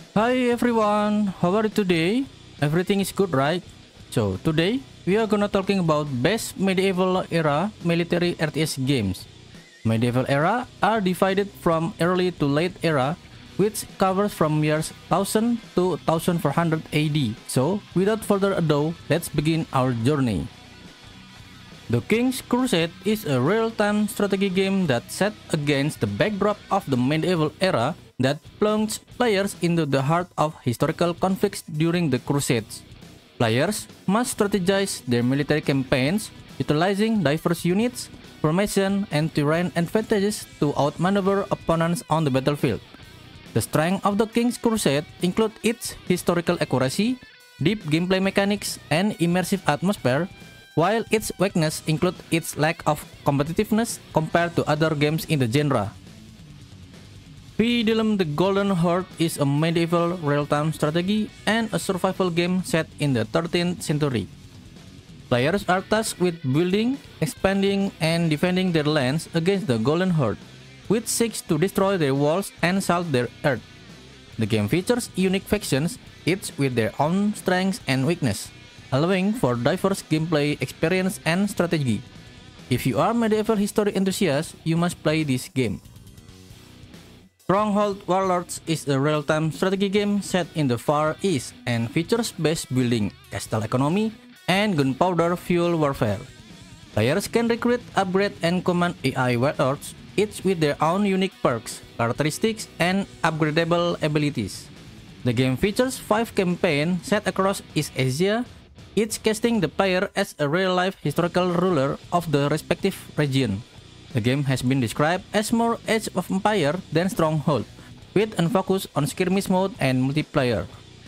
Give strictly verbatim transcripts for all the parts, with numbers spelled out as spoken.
Hi everyone, how are you today? Everything is good, right? So today we are gonna talking about best medieval era military R T S games. Medieval era are divided from early to late era, which covers from years one thousand to fourteen hundred A D. So without further ado, let's begin our journey. The King's Crusade is a real-time strategy game that set against the backdrop of the medieval era that plunged players into the heart of historical conflicts during the Crusades. Players must strategize their military campaigns, utilizing diverse units, formation, and terrain advantages to outmaneuver opponents on the battlefield. The strength of the King's Crusade include its historical accuracy, deep gameplay mechanics, and immersive atmosphere, while its weakness include its lack of competitiveness compared to other games in the genre. Fiddelum the Golden Horde is a medieval real-time strategy and a survival game set in the thirteenth century. Players are tasked with building, expanding, and defending their lands against the Golden Horde, which seeks to destroy their walls and salt their earth. The game features unique factions, each with their own strengths and weakness, allowing for diverse gameplay experience and strategy. If you are medieval history enthusiast, you must play this game. Stronghold Warlords is a real-time strategy game set in the Far East and features base building, castle economy, and gunpowder fuel warfare. Players can recruit, upgrade, and command A I warlords, each with their own unique perks, characteristics, and upgradable abilities. The game features five campaigns set across East Asia, each casting the player as a real-life historical ruler of the respective region. The game has been described as more Age of Empire than Stronghold, with a focus on skirmish mode and multiplayer.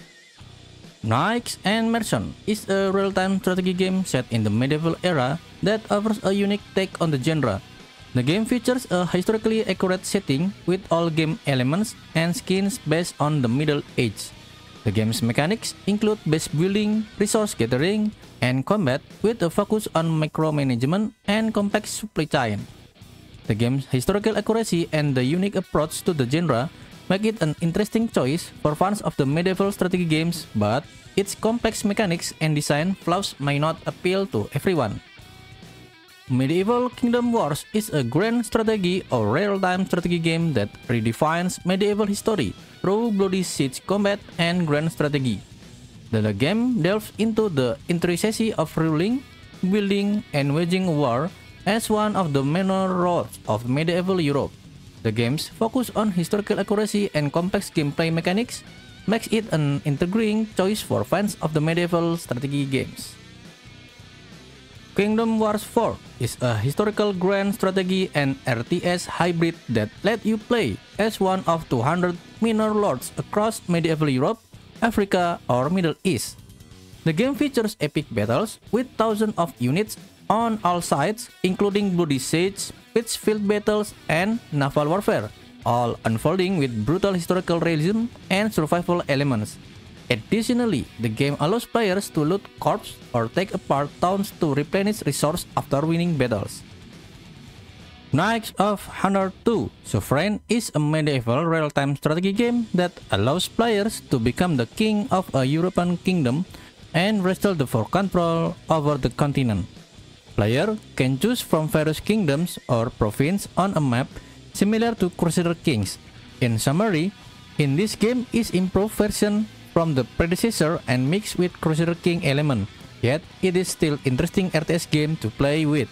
Knights and Merchants is a real-time strategy game set in the medieval era that offers a unique take on the genre. The game features a historically accurate setting with all game elements and skins based on the Middle Age. The game's mechanics include base building, resource gathering, and combat with a focus on micromanagement and complex supply chain. The game's historical accuracy and the unique approach to the genre make it an interesting choice for fans of the medieval strategy games, but its complex mechanics and design flaws may not appeal to everyone. Medieval Kingdom Wars is a grand strategy or real-time strategy game that redefines medieval history through bloody siege combat and grand strategy. The game delves into the intricacy of ruling, building, and waging war as one of the minor roles of medieval Europe. The game's focus on historical accuracy and complex gameplay mechanics makes it an intriguing choice for fans of the medieval strategy games. Kingdom Wars four is a historical grand strategy and R T S hybrid that let you play as one of two hundred minor lords across medieval Europe, Africa, or Middle East. The game features epic battles with thousands of units on all sides, including bloody siege, pitch-field battles, and naval warfare, all unfolding with brutal historical realism and survival elements. Additionally, the game allows players to loot corpses or take apart towns to replenish resources after winning battles. Knights of Honor two Sovereign is a medieval real-time strategy game that allows players to become the king of a European kingdom and wrestle the for control over the continent. Player can choose from various kingdoms or provinces on a map similar to Crusader Kings. In summary, in this game is improved version from the predecessor and mixed with Crusader King element, yet it is still interesting R T S game to play with.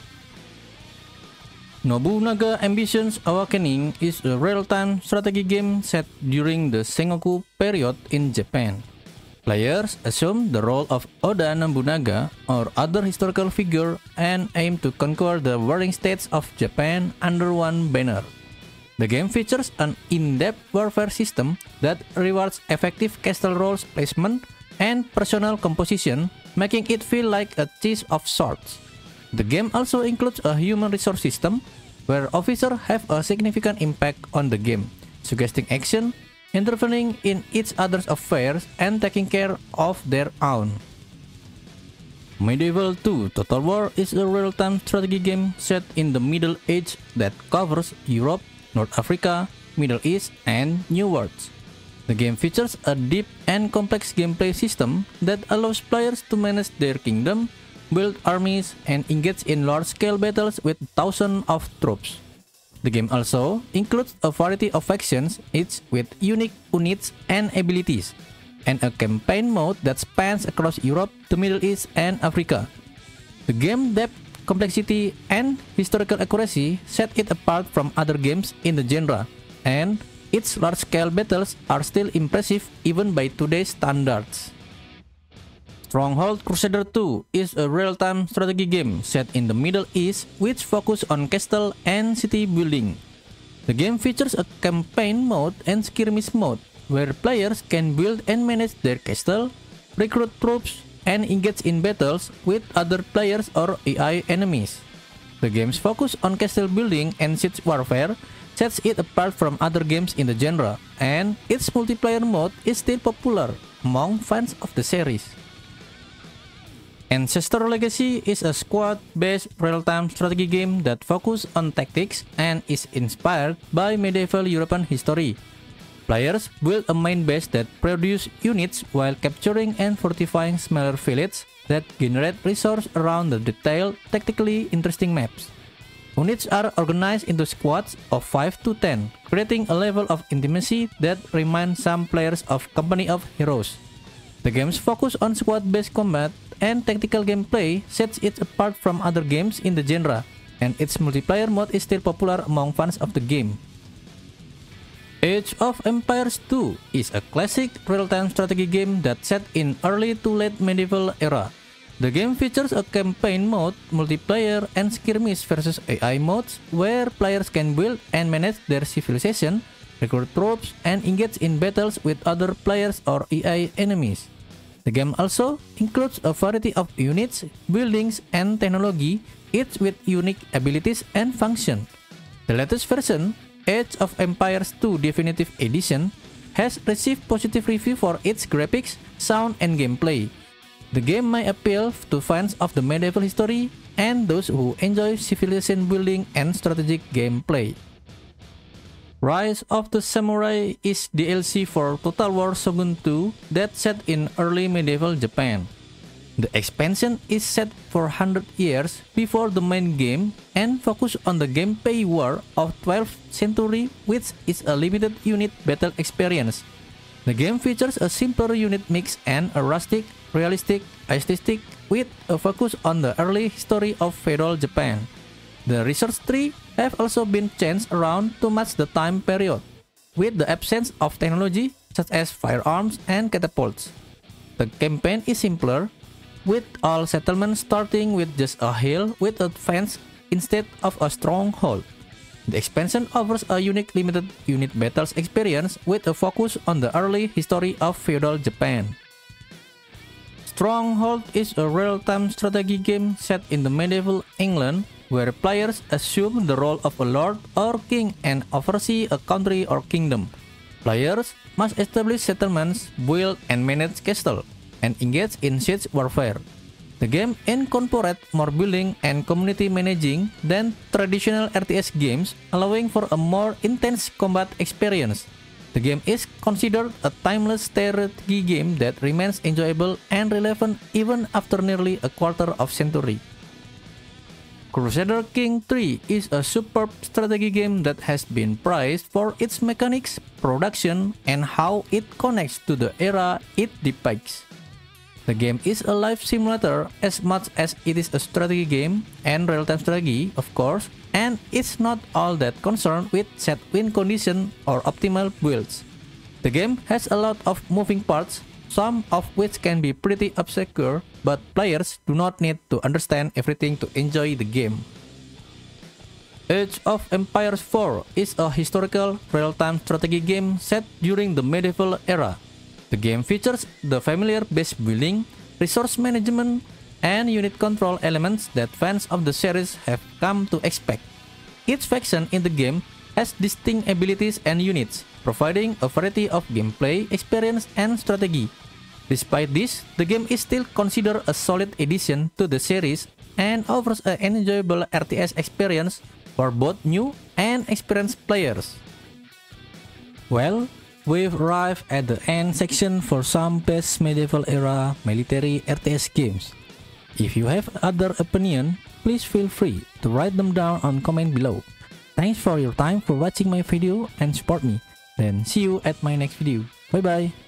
Nobunaga Ambitions Awakening is a real-time strategy game set during the Sengoku period in Japan. Players assume the role of Oda Nobunaga or other historical figure and aim to conquer the warring states of Japan under one banner. The game features an in-depth warfare system that rewards effective castle roles placement and personnel composition, making it feel like a chess of sorts. The game also includes a human resource system, where officers have a significant impact on the game, suggesting action, intervening in each other's affairs, and taking care of their own. Medieval two Total War is a real-time strategy game set in the Middle Age that covers Europe, North Africa, Middle East, and New Worlds. The game features a deep and complex gameplay system that allows players to manage their kingdom, build armies, and engage in large-scale battles with thousands of troops. The game also includes a variety of factions, each with unique units and abilities, and a campaign mode that spans across Europe, the Middle East, and Africa. The game depth, complexity, and historical accuracy set it apart from other games in the genre, and its large-scale battles are still impressive even by today's standards. Stronghold Crusader two is a real-time strategy game set in the Middle East which focuses on castle and city building. The game features a campaign mode and skirmish mode where players can build and manage their castle, recruit troops, and engage in battles with other players or A I enemies. The game's focus on castle building and siege warfare sets it apart from other games in the genre, and its multiplayer mode is still popular among fans of the series. Ancestor Legacy is a squad-based real-time strategy game that focuses on tactics and is inspired by medieval European history. Players build a main base that produces units while capturing and fortifying smaller villages that generate resources around the detailed, tactically interesting maps. Units are organized into squads of five to ten, creating a level of intimacy that reminds some players of Company of Heroes. The game's focus on squad-based combat and tactical gameplay sets it apart from other games in the genre, and its multiplayer mode is still popular among fans of the game. Age of Empires two is a classic real-time strategy game that's set in early to late medieval era. The game features a campaign mode, multiplayer, and skirmish versus A I modes where players can build and manage their civilization, recruit troops, and engage in battles with other players or A I enemies. The game also includes a variety of units, buildings, and technology, each with unique abilities and function. The latest version, Age of Empires two Definitive Edition, has received positive review for its graphics, sound, and gameplay. The game may appeal to fans of the medieval history and those who enjoy civilization building and strategic gameplay. Rise of the Samurai is D L C for Total War Shogun two that's set in early medieval Japan. The expansion is set for one hundred years before the main game and focuses on the gameplay war of twelfth century, which is a limited unit battle experience. The game features a simpler unit mix and a rustic, realistic aesthetic with a focus on the early history of feudal Japan. The resource tree have also been changed around to match the time period, with the absence of technology such as firearms and catapults. The campaign is simpler, with all settlements starting with just a hill with a fence instead of a stronghold. The expansion offers a unique limited unit battles experience with a focus on the early history of feudal Japan. Stronghold is a real-time strategy game set in the medieval England where players assume the role of a lord or king and oversee a country or kingdom. Players must establish settlements, build and manage castles, and engage in siege warfare. The game incorporates more building and community managing than traditional R T S games, allowing for a more intense combat experience. The game is considered a timeless strategy game that remains enjoyable and relevant even after nearly a quarter of century. Crusader Kings three is a superb strategy game that has been praised for its mechanics, production, and how it connects to the era it depicts. The game is a life simulator as much as it is a strategy game and real-time strategy, of course, and it's not all that concerned with set win condition or optimal builds. The game has a lot of moving parts, some of which can be pretty obscure, but players do not need to understand everything to enjoy the game. Age of Empires four is a historical real-time strategy game set during the medieval era. The game features the familiar base building, resource management, and unit control elements that fans of the series have come to expect. Each faction in the game has distinct abilities and units, providing a variety of gameplay, experience, and strategy. Despite this, the game is still considered a solid addition to the series and offers an enjoyable R T S experience for both new and experienced players. Well, we've arrived at the end section for some best medieval era military R T S games. If you have other opinion, please feel free to write them down on comment below. Thanks for your time for watching my video and support me. Then see you at my next video. Bye bye.